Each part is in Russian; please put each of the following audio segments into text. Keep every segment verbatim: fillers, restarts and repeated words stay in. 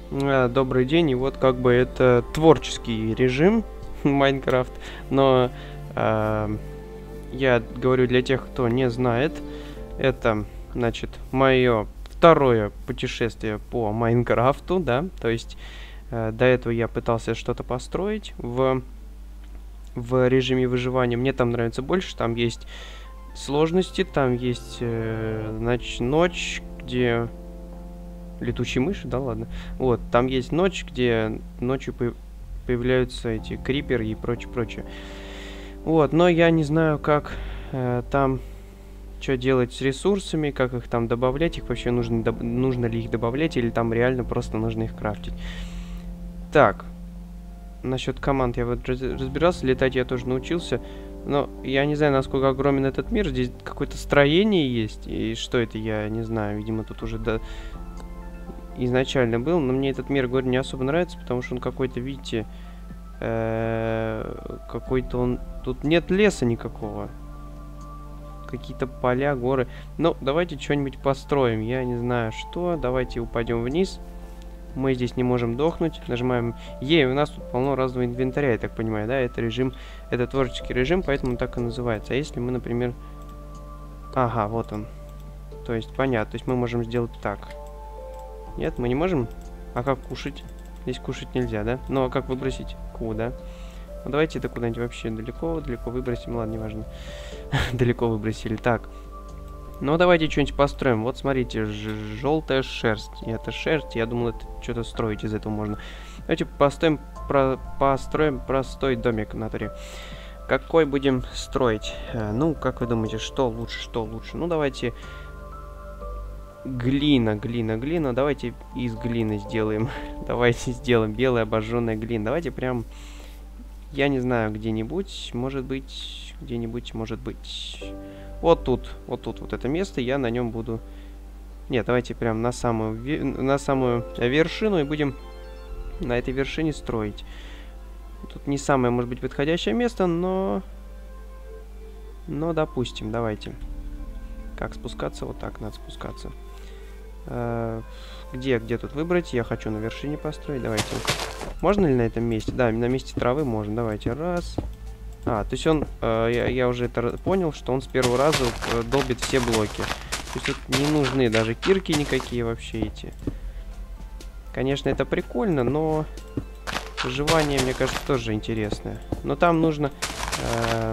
А, добрый день, и вот как бы это творческий режим Майнкрафт, но а, я говорю для тех, кто не знает, это, значит, мое второе путешествие по Майнкрафту, да, то есть а, до этого я пытался что-то построить в, в режиме выживания, мне там нравится больше, там есть сложности, там есть, э, значит, ночь, где... Летучие мыши, да ладно. Вот, там есть ночь, где ночью по появляются эти криперы и прочее, прочее. Вот, но я не знаю, как э, там, что делать с ресурсами, как их там добавлять, их вообще нужно, доб нужно ли их добавлять, или там реально просто нужно их крафтить. Так, насчет команд я вот раз разбирался, летать я тоже научился. Но я не знаю, насколько огромен этот мир, здесь какое-то строение есть, и что это, я не знаю, видимо, тут уже до... изначально был, но мне этот мир, говорю, не особо нравится, потому что он какой-то, видите, какой-то он... Тут нет леса никакого. Какие-то поля, горы. Ну, давайте что-нибудь построим. Я не знаю, что. Давайте упадем вниз. Мы здесь не можем дохнуть. Нажимаем Е, у нас тут полно разного инвентаря, я так понимаю, да? Это режим, это творческий режим, поэтому он так и называется. А если мы, например... Ага, вот он. То есть, понятно. То есть мы можем сделать так. Нет, мы не можем? А как кушать? Здесь кушать нельзя, да? Ну, а как выбросить? Куда? Ну, давайте это куда-нибудь вообще далеко, далеко выбросим. Ладно, неважно. Далеко выбросили. Так. Ну, давайте что-нибудь построим. Вот, смотрите, желтая шерсть. И это шерсть. Я думал, это что-то строить из этого можно. Давайте построим, про построим простой домик на туре. Какой будем строить? А, ну, как вы думаете, что лучше, что лучше? Ну, давайте... Глина, глина, глина. Давайте из глины сделаем. Давайте сделаем белая обожженная глина. Давайте прям, я не знаю, где-нибудь, может быть, где-нибудь, может быть. Вот тут, вот тут, вот это место, я на нем буду... Нет, давайте прям на самую, на самую вершину и будем на этой вершине строить. Тут не самое, может быть, подходящее место, но... Но, допустим, давайте. Как спускаться? Вот так надо спускаться. Uh, где, где тут выбрать? Я хочу на вершине построить. Давайте. Можно ли на этом месте? Да, на месте травы можно. Давайте. Раз. А, то есть он... Uh, я, я уже это понял, что он с первого раза uh, долбит все блоки. То есть тут не нужны даже кирки никакие вообще эти. Конечно, это прикольно, но... Выживание, мне кажется, тоже интересное. Но там нужно... Uh,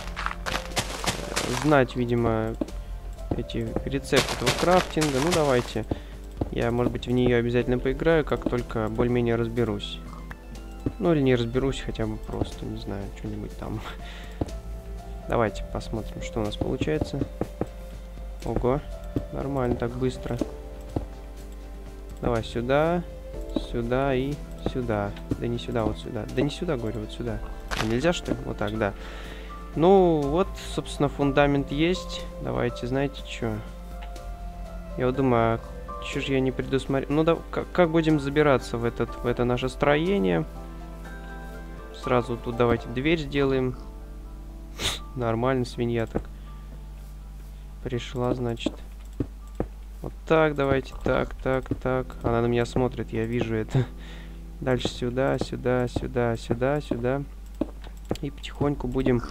знать, видимо... эти рецепты этого крафтинга. Ну, давайте. Я, может быть, в нее обязательно поиграю, как только более-менее разберусь. Ну, или не разберусь, хотя бы просто, не знаю, что-нибудь там. Давайте посмотрим, что у нас получается. Ого, нормально, так быстро. Давай сюда, сюда и сюда. Да не сюда, вот сюда. Да не сюда, говорю, вот сюда. Нельзя, что ли? Вот так, да. Ну, вот, собственно, фундамент есть. Давайте, знаете, что? Я вот думаю, а что же я не предусмотрел? Ну, да, как, как будем забираться в, этот, в это наше строение? Сразу тут давайте дверь сделаем. Нормально, свинья так. Пришла, значит. Вот так, давайте, так, так, так. Она на меня смотрит, я вижу это. Дальше сюда, сюда, сюда, сюда, сюда. И потихоньку будем...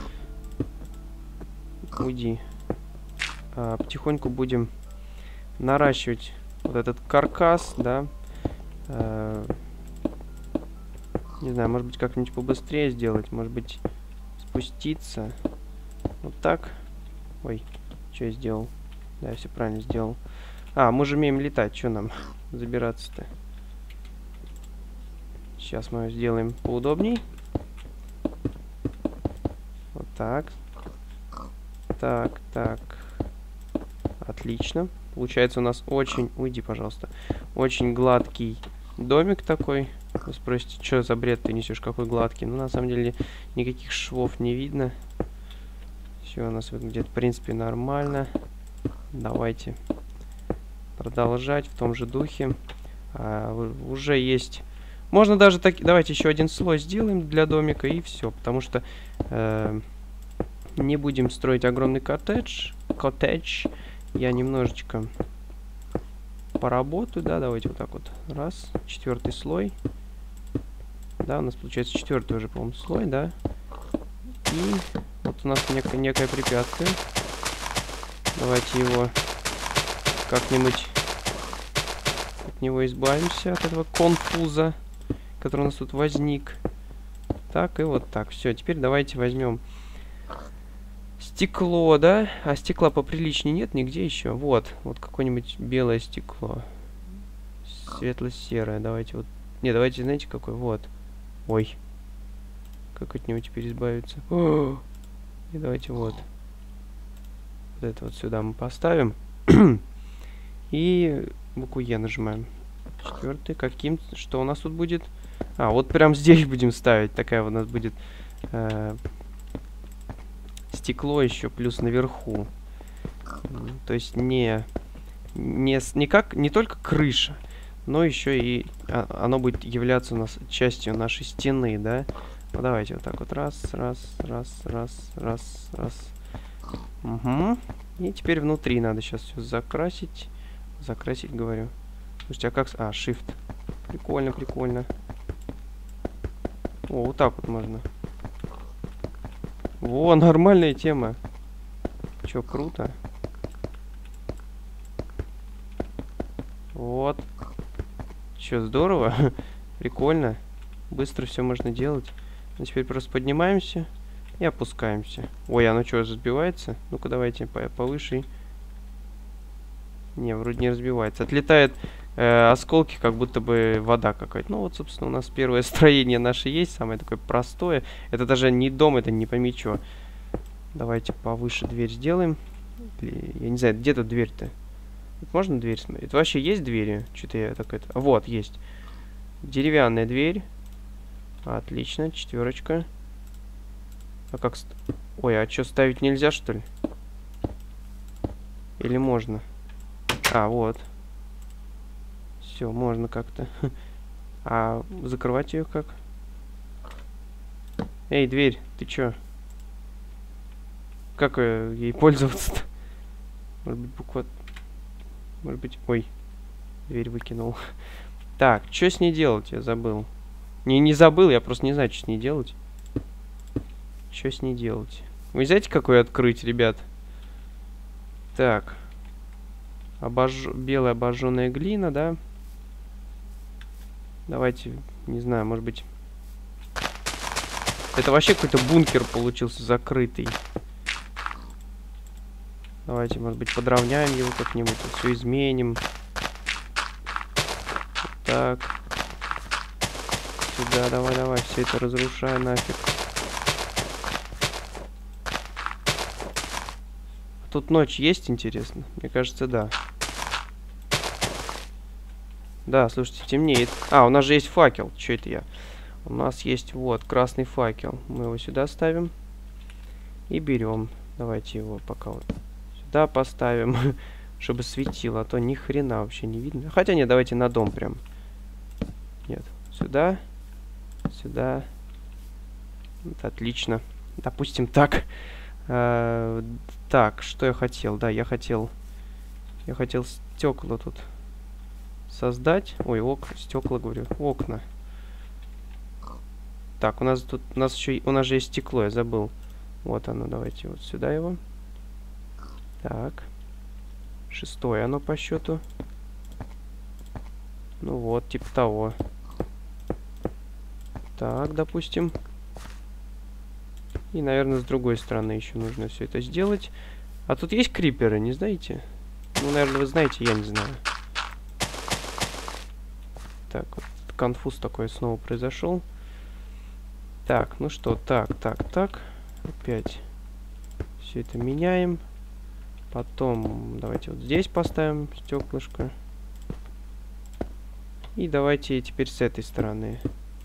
Уйди. А, потихоньку будем наращивать вот этот каркас, да. А, не знаю, может быть, как-нибудь побыстрее сделать. Может быть, спуститься. Вот так. Ой, что я сделал? Да, я все правильно сделал. А, мы же умеем летать. Что нам забираться-то? Сейчас мы сделаем поудобней. Вот так. Так, так. Отлично. Получается у нас очень... Уйди, пожалуйста. Очень гладкий домик такой. Вы спросите, что за бред ты несешь, какой гладкий? Ну, на самом деле, никаких швов не видно. Все у нас выглядит, в принципе, нормально. Давайте продолжать в том же духе. А, уже есть... Можно даже так... Давайте еще один слой сделаем для домика, и все. Потому что... Э не будем строить огромный коттедж. Коттедж. Я немножечко поработаю, да, давайте вот так вот. Раз, четвертый слой. Да, у нас получается четвертый уже, по-моему, слой, да. И вот у нас нек некое препятствие. Давайте его как-нибудь от него избавимся, от этого конфуза, который у нас тут возник. Так, и вот так. Все, теперь давайте возьмем стекло, да? А стекла поприличнее нет нигде еще. Вот, вот какое-нибудь белое стекло. Светло-серое. Давайте вот... Не, давайте, знаете, какой? Вот. Ой. Как от него теперь избавиться? О! И давайте вот. Вот это вот сюда мы поставим. И букву Е нажимаем. Четвертый. Каким? Что у нас тут будет? А, вот прям здесь будем ставить. Такая у нас будет э, стекло еще плюс наверху. То есть не, не, не, как, не только крыша, но еще и а, оно будет являться у нас частью нашей стены, да? Ну, давайте вот так вот. Раз, раз, раз, раз, раз, раз. Угу. И теперь внутри надо сейчас все закрасить. Закрасить, говорю. Слушайте, а как... А, Shift. Прикольно, прикольно. О, вот так вот можно. Во, нормальная тема. Чё, круто. Вот. Чё, здорово. Прикольно. Быстро все можно делать. А теперь просто поднимаемся и опускаемся. Ой, оно что, разбивается? Ну-ка, давайте по повыше. Не, вроде не разбивается. Отлетает э, осколки, как будто бы вода какая-то. Ну вот, собственно, у нас первое строение наше есть. Самое такое простое. Это даже не дом, это не пойми что. Давайте повыше дверь сделаем. Или, я не знаю, где тут дверь-то? Можно дверь смотреть? Это вообще есть двери? Что-то я так это... А, вот, есть. Деревянная дверь. Отлично, четверочка. А как... Ст... Ой, а что, ставить нельзя, что ли? Или можно? А, вот. Все, можно как-то. А закрывать ее как? Эй, дверь, ты чё? Как ей пользоваться-то? Может быть, буква... Может быть... Ой, дверь выкинул. Так, что с ней делать? Я забыл. Не, не забыл, я просто не знаю, что с ней делать. Что с ней делать? Вы знаете, какой открыть, ребят? Так. Обож... Белая обожженная глина, да? Давайте, не знаю, может быть... Это вообще какой-то бункер получился закрытый. Давайте, может быть, подровняем его как-нибудь, все изменим. Так. Сюда, давай, давай, все это разрушай нафиг. Тут ночь есть, интересно? Мне кажется, да. Да, слушайте, темнеет. А, у нас же есть факел. Что это я? У нас есть, вот, красный факел. Мы его сюда ставим. И берем. Давайте его пока вот сюда поставим, чтобы светило. А то ни хрена вообще не видно. Хотя нет, давайте на дом прям. Нет, сюда. Сюда. Вот, отлично. Допустим, так. А, так, что я хотел? Да, я хотел... Я хотел стекла тут создать. Ой, окна, стекла, говорю. Окна. Так, у нас тут... У нас еще... У нас же есть стекло, я забыл. Вот оно, давайте вот сюда его. Так. Шестое оно по счету. Ну вот, типа того. Так, допустим. И, наверное, с другой стороны еще нужно все это сделать. А тут есть криперы, не знаете? Ну, наверное, вы знаете, я не знаю. Так, вот конфуз такой снова произошел. Так, ну что, так, так, так. Опять все это меняем. Потом давайте вот здесь поставим стеклышко. И давайте теперь с этой стороны.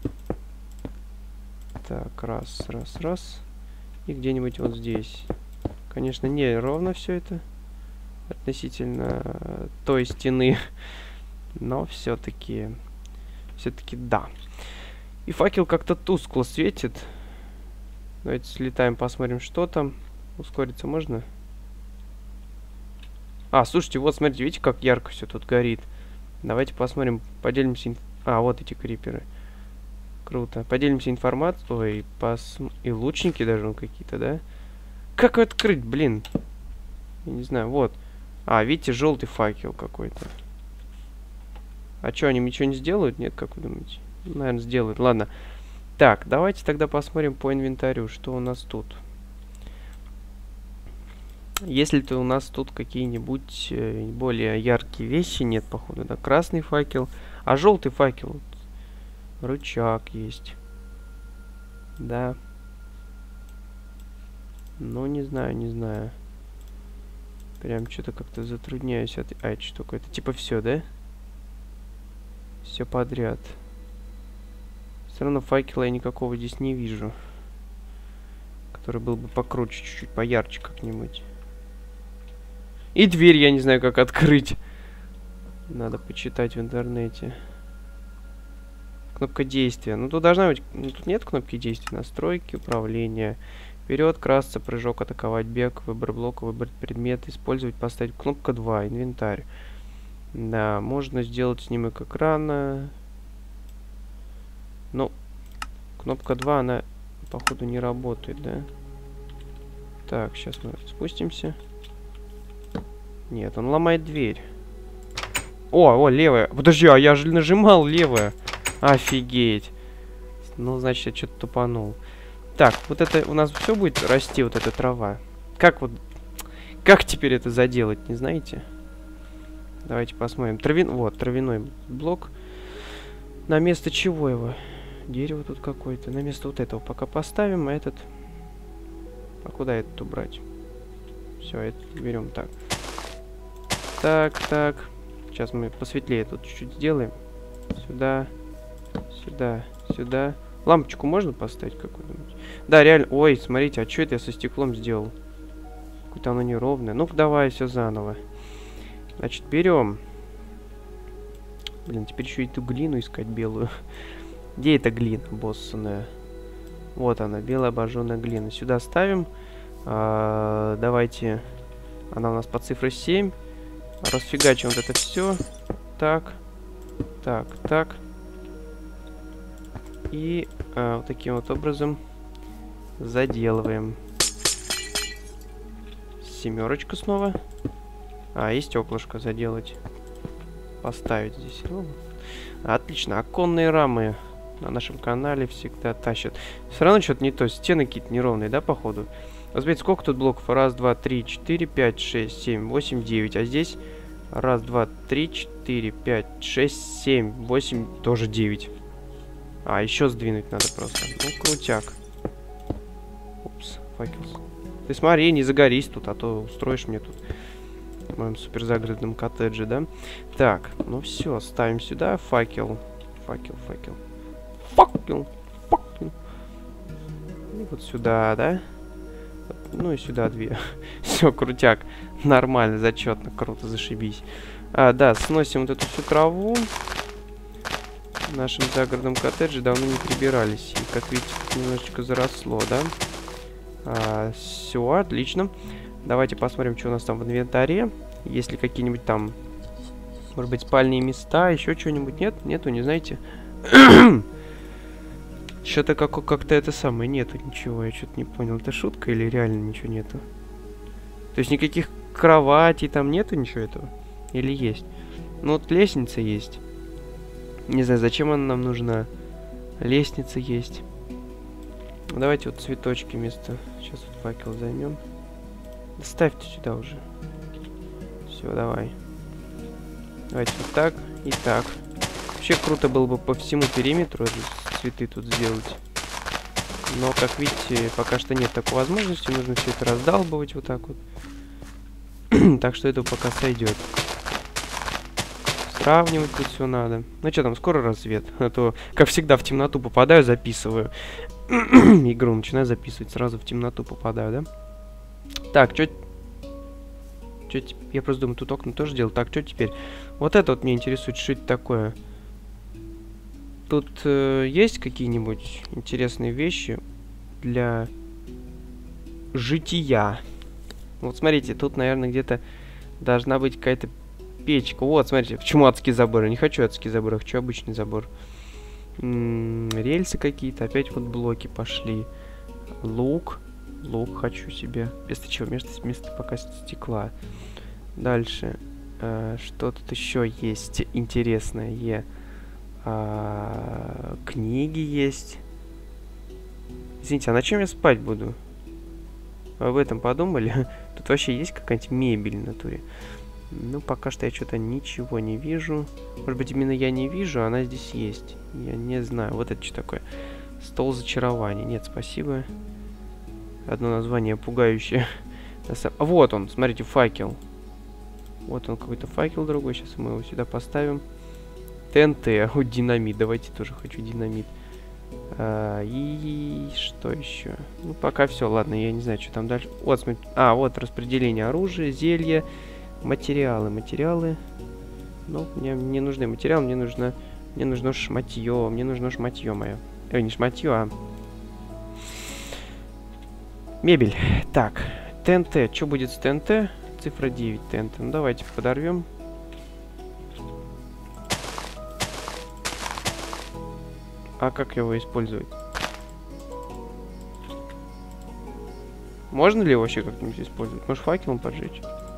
Так, раз, раз, раз. И где-нибудь вот здесь. Конечно, не ровно все это относительно той стены. Но все-таки... Все-таки да. И факел как-то тускло светит. Давайте слетаем, посмотрим, что там. Ускориться можно? А, слушайте, вот смотрите, видите, как ярко все тут горит. Давайте посмотрим, поделимся... Инф... А, вот эти криперы. Круто. Поделимся информацией. Ой, пос... и лучники даже какие-то, да? Как открыть, блин? Я не знаю, вот. А, видите, желтый факел какой-то. А что, они ничего не сделают? Нет, как вы думаете? Наверное, сделают. Ладно. Так, давайте тогда посмотрим по инвентарю, что у нас тут. Если-то у нас тут какие-нибудь э, более яркие вещи нет, походу, да. Красный факел. А желтый факел. Рычаг есть. Да. Ну, не знаю, не знаю. Прям что-то как-то затрудняюсь. От... А, это что такое? Это типа все, да? Все подряд. Все равно факела я никакого здесь не вижу. Который был бы покруче, чуть-чуть поярче как-нибудь. И дверь я не знаю, как открыть. Надо почитать в интернете. Кнопка действия. Ну, тут должна быть... Ну, тут нет кнопки действия. Настройки, управления. Вперед, красться, прыжок, атаковать, бег, выбор блока, выбрать предмет, использовать, поставить. Кнопка два, инвентарь. Да, можно сделать снимок экрана. Ну, кнопка два, она, походу, не работает, да? Так, сейчас мы спустимся. Нет, он ломает дверь. О, о, левая. Подожди, а я же нажимал левая. Офигеть. Ну, значит, я что-то тупанул. Так, вот это у нас все будет расти, вот эта трава. Как вот... Как теперь это заделать, не знаете? Давайте посмотрим. Травин... Вот, травяной блок. На место чего его? Дерево тут какое-то. На место вот этого пока поставим, а этот... А куда этот убрать? Все, это берем так. Так, так. Сейчас мы посветлее тут чуть-чуть сделаем. Сюда, сюда, сюда. Лампочку можно поставить какую-нибудь? Да, реально. Ой, смотрите, а что это я со стеклом сделал? Какое-то оно неровное. Ну-ка, давай все заново. Значит, берем. Блин, теперь еще эту глину искать белую. Где эта глина боссаная? Вот она, белая обожженная глина. Сюда ставим. А, давайте. Она у нас по цифре семь. Расфигачим вот это все. Так. Так, так. И а, вот таким вот образом заделываем. Семерочку снова. А, и стеклышко заделать. Поставить здесь. Ну, отлично. Оконные рамы на нашем канале всегда тащат. Все равно что-то не то. Стены какие-то неровные, да, походу? Вот смотрите, сколько тут блоков? Раз, два, три, четыре, пять, шесть, семь, восемь, девять. А здесь раз, два, три, четыре, пять, шесть, семь, восемь, тоже девять. А, еще сдвинуть надо просто. Ну, крутяк. Упс, факел. Ты смотри, не загорись тут, а то устроишь мне тут в моем супер загородном коттедже, да? Так, ну все, ставим сюда факел. Факел, факел. Факел, факел. И вот сюда, да? Ну и сюда две. Все, крутяк. Нормально, зачетно, круто, зашибись. А, да, сносим вот эту всю траву. В нашем загородном коттедже давно не прибирались. И, как видите, немножечко заросло, да? А, все, отлично. Давайте посмотрим, что у нас там в инвентаре. Есть ли какие-нибудь там, может быть, спальные места, еще что-нибудь? Нет? Нету, не знаете? Что-то как- как-то это самое, нету ничего, я что-то не понял. Это шутка или реально ничего нету? То есть никаких кроватей там нету, ничего этого? Или есть? Ну вот лестница есть. Не знаю, зачем она нам нужна. Лестница есть. Давайте вот цветочки вместо... Сейчас вот факел займем. Ставьте сюда уже. Все, давай. Давайте вот так и так. Вообще круто было бы по всему периметру цветы тут сделать. Но, как видите, пока что нет такой возможности. Нужно все это раздалбывать вот так вот. Так что это пока сойдет. Сравнивать тут все надо. Ну что там, скоро рассвет. А то, как всегда, в темноту попадаю, записываю. Игру начинаю записывать, сразу в темноту попадаю, да? Так, что... Я просто думаю, тут окна тоже делал. Так, что теперь? Вот это вот меня интересует, что это такое. Тут э, есть какие-нибудь интересные вещи для жития? Вот смотрите, тут, наверное, где-то должна быть какая-то Печка. Вот, смотрите, почему адские заборы? Не хочу адские заборы, хочу обычный забор. М -м, рельсы какие-то. Опять вот блоки пошли. Лук. Лук хочу себе. Вместо чего? Вместо, вместо пока стекла. Дальше. Э, что тут еще есть интересное? А, книги есть. Извините, а на чем я спать буду? Вы об этом подумали? Тут вообще есть какая-нибудь мебель в натуре? Ну, пока что я что-то ничего не вижу. Может быть, именно я не вижу, а она здесь есть. Я не знаю. Вот это что такое? Стол зачарования. Нет, спасибо. Одно название пугающее. А вот он, смотрите, факел. Вот он, какой-то факел другой. Сейчас мы его сюда поставим. ТНТ. Вот динамит. Давайте тоже хочу динамит. А, и что еще? Ну, пока все. Ладно, я не знаю, что там дальше. Вот, смотрите. А, вот распределение оружия, зелья. Материалы, материалы. Ну, мне не нужны материалы, мне нужно, мне нужно шматье, мне нужно шматье мое. Ой, не шматье, а мебель. Так, ТНТ. Что будет с ТНТ? Цифра девять ТНТ. Ну, давайте подорвем. А как его использовать? Можно ли его вообще как-нибудь использовать? Может, факелом поджечь?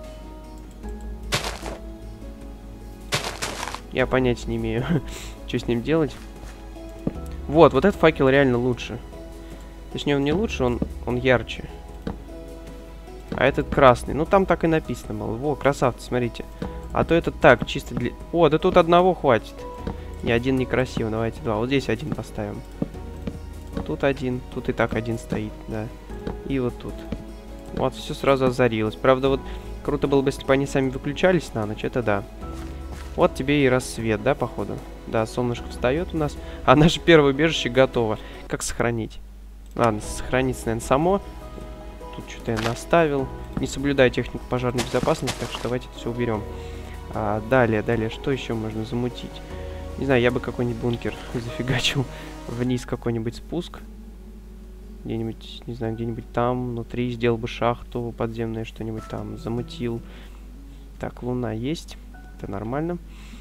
Я понятия не имею, что с ним делать. Вот, вот этот факел реально лучше. Точнее, он не лучше, он, он ярче. А этот красный. Ну, там так и написано было. Во, красавцы, смотрите. А то это так, чисто для... О, да тут одного хватит. Ни один некрасиво, давайте два. Вот здесь один поставим. Тут один, тут и так один стоит, да. И вот тут. Вот, все сразу озарилось. Правда, вот круто было бы, если бы они сами выключались на ночь, это да. Вот тебе и рассвет, да, походу? Да, солнышко встает у нас. А наше первое убежище готово. Как сохранить? Ладно, сохранится, наверное, само. Тут что-то я наставил. Не соблюдаю технику пожарной безопасности, так что давайте это все уберем. А, далее, далее, что еще можно замутить? Не знаю, я бы какой-нибудь бункер зафигачил. Вниз какой-нибудь спуск. Где-нибудь, не знаю, где-нибудь там, внутри. Сделал бы шахту подземное, что-нибудь там замутил. Так, луна есть. Это нормально.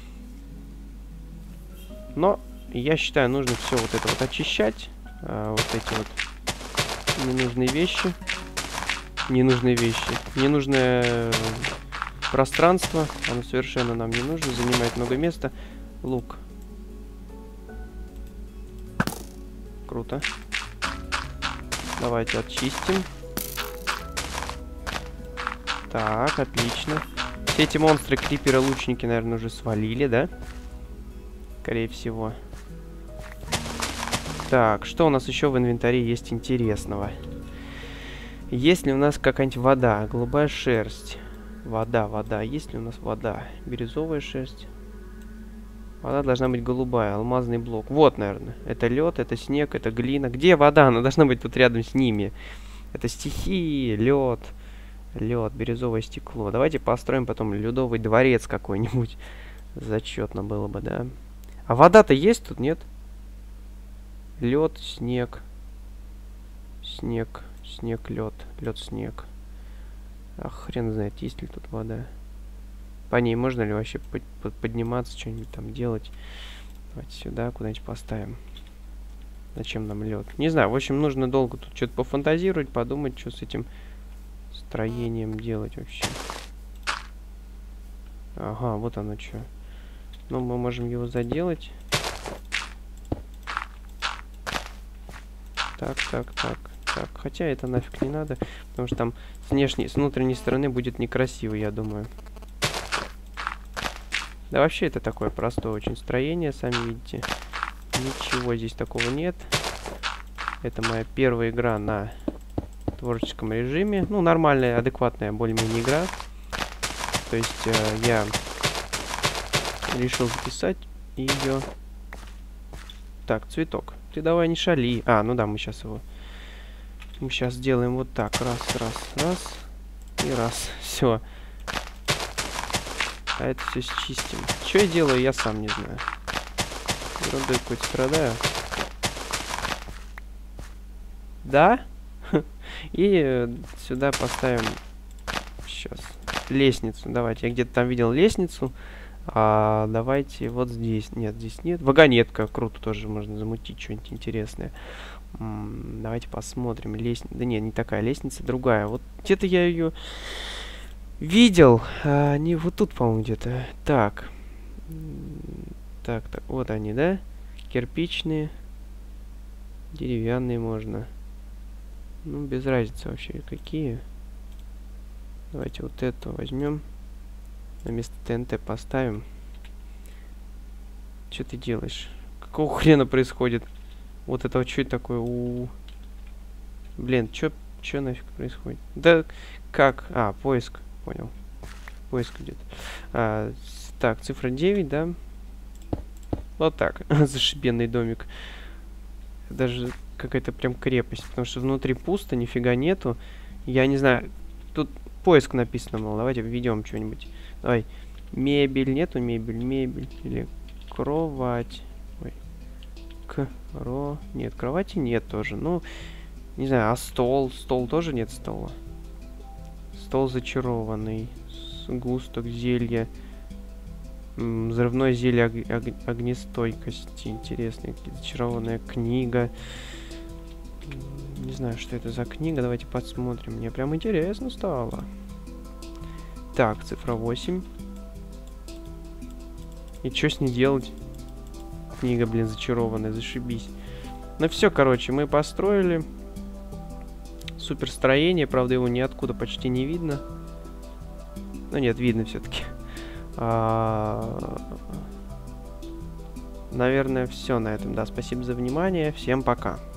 Но я считаю, нужно все вот это вот очищать. А, вот эти вот ненужные вещи. Ненужные вещи. Ненужное пространство. Оно совершенно нам не нужно. Занимает много места. Лук. Круто. Давайте очистим. Так, отлично. Все эти монстры, криперы, лучники, наверное, уже свалили, да? Скорее всего. Так, что у нас еще в инвентаре есть интересного? Есть ли у нас какая-нибудь вода? Голубая шерсть. Вода, вода. Есть ли у нас вода? Бирюзовая шерсть. Вода должна быть голубая. Алмазный блок. Вот, наверное. Это лед, это снег, это глина. Где вода? Она должна быть тут рядом с ними. Это стихии, лед. Лед, бирюзовое стекло. Давайте построим потом ледовый дворец какой-нибудь. Зачетно было бы, да? А вода-то есть тут, нет? Лед, снег. Снег, снег, лед. Лед, снег. Ах, хрен знает, есть ли тут вода. По ней можно ли вообще под под подниматься, что-нибудь там делать? Давайте сюда куда-нибудь поставим. Зачем нам лед? Не знаю, в общем, нужно долго тут что-то пофантазировать, подумать, что с этим строением делать вообще. Ага, вот оно что. Ну, мы можем его заделать. Так, так, так, так. Хотя это нафиг не надо, потому что там с внешней, с внутренней стороны будет некрасиво, я думаю. Да вообще это такое простое очень строение, сами видите. Ничего здесь такого нет. Это моя первая игра на творческом режиме. Ну, нормальная, адекватная, более-менее игра. То есть э, я решил записать ее. Так, цветок. Ты давай не шали. А, ну да, мы сейчас его... Мы сейчас сделаем вот так. Раз, раз, раз. И раз. Все. А это все счистим. Что я делаю, я сам не знаю. Ерундой какой-то страдаю. Да? И сюда поставим... Сейчас. лестницу. Давайте, я где-то там видел лестницу. А, давайте вот здесь. Нет, здесь нет. Вагонетка. Круто, тоже можно замутить что-нибудь интересное. М-м, давайте посмотрим. Лестница. Да нет, не такая лестница, другая. Вот где-то я ее видел. А, не вот тут, по-моему, где-то. Так. Так, так. Вот они, да? Кирпичные. Деревянные можно. Ну, без разницы вообще, какие. Давайте вот эту возьмем. На место ТНТ поставим. Что ты делаешь? Какого хрена происходит? Вот это вот что это такое? У-у-у. Блин, что что нафиг происходит? Да как? А, поиск. Понял. Поиск где-то. А, так, цифра девять, да? Вот так. Зашибенный домик. Даже какая-то прям крепость. Потому что внутри пусто, нифига нету. Я не знаю. Тут поиск написано, мол, давайте введем что-нибудь. Давай. Мебель. Нету мебель. Мебель. Или кровать. Ой. Кро... Нет, кровати нет тоже. Ну, не знаю, а стол? Стол тоже нет стола. Стол зачарованный. Сгусток зелья. М, взрывное зелье ог ог огнестойкости. Интересная зачарованная книга. Не знаю, что это за книга. Давайте посмотрим. Мне прям интересно стало. Так, цифра восемь. И что с ней делать? Книга, блин, зачарованная, зашибись. Ну все, короче, мы построили. Супер строение, правда, его ниоткуда почти не видно. Ну нет, видно все-таки. А... Наверное, все на этом. Да, спасибо за внимание. Всем пока.